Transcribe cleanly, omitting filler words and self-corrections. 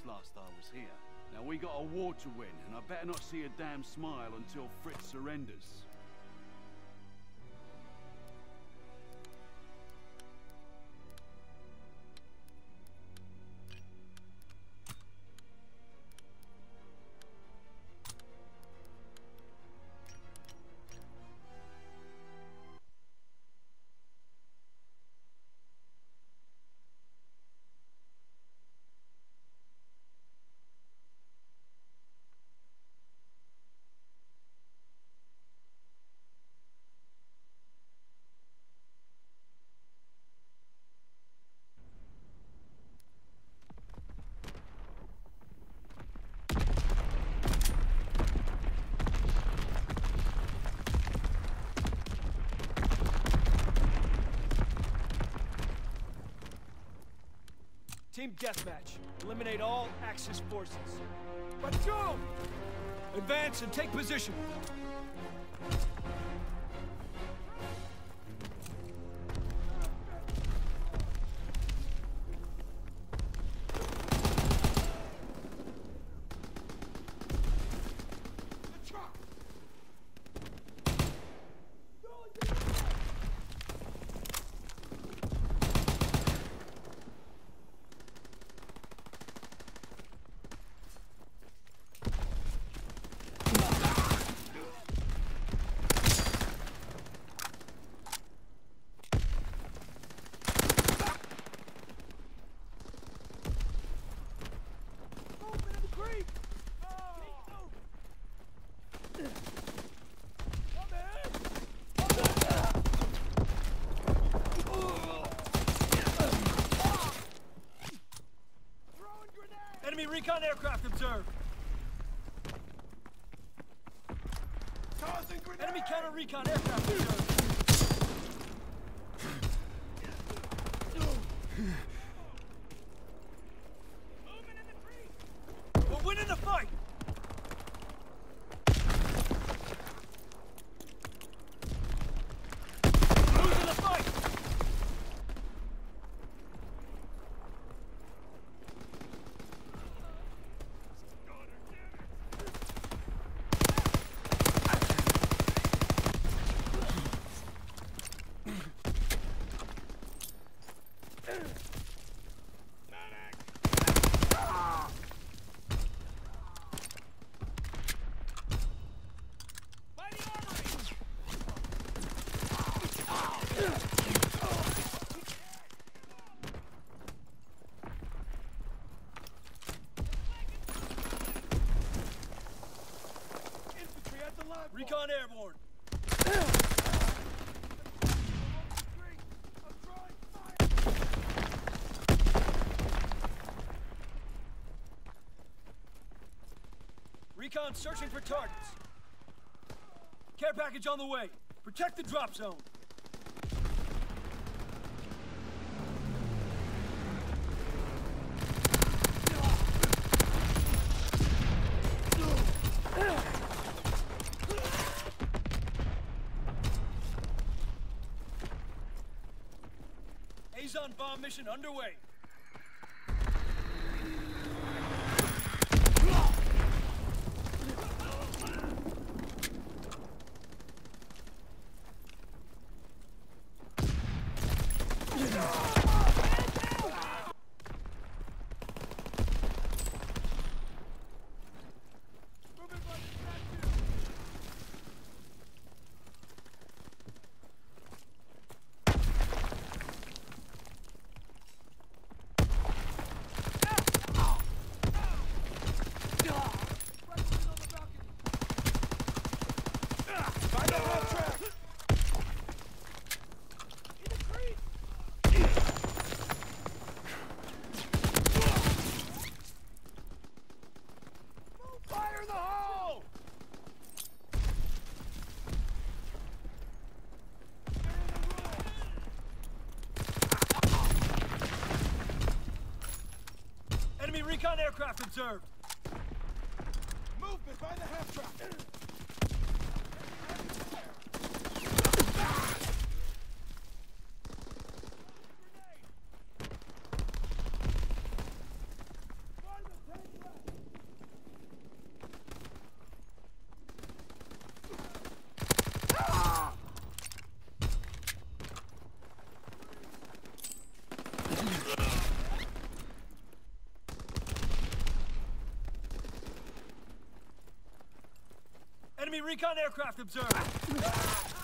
last I was here. Now we got a war to win, and I better not see a damn smile until Fritz surrenders. Team deathmatch. Eliminate all Axis forces. Let's go! Advance and take position. Enemy recon aircraft observed. Enemy counter recon aircraft observed. We're winning the fight. Losing the fight. Recon airborne. Recon searching for targets. Care package on the way. Protect the drop zone. Azon bomb mission underway. Enemy recon aircraft observed. Movement by the half-track. By the tank. recon aircraft observed.